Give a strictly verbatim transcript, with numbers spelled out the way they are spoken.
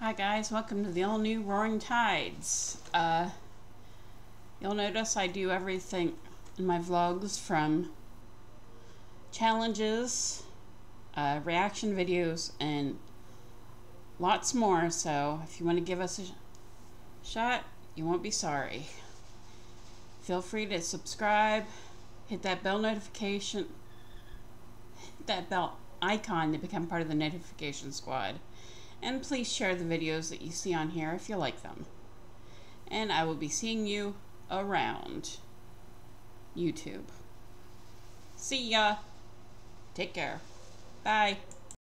Hi guys, welcome to the all new Roaring Tides. Uh, you'll notice I do everything in my vlogs from challenges, uh, reaction videos, and lots more. So if you want to give us a sh shot, you won't be sorry. Feel free to subscribe, hit that bell notification, hit that bell icon to become part of the notification squad. And please share the videos that you see on here if you like them. And I will be seeing you around YouTube. See ya. Take care. Bye.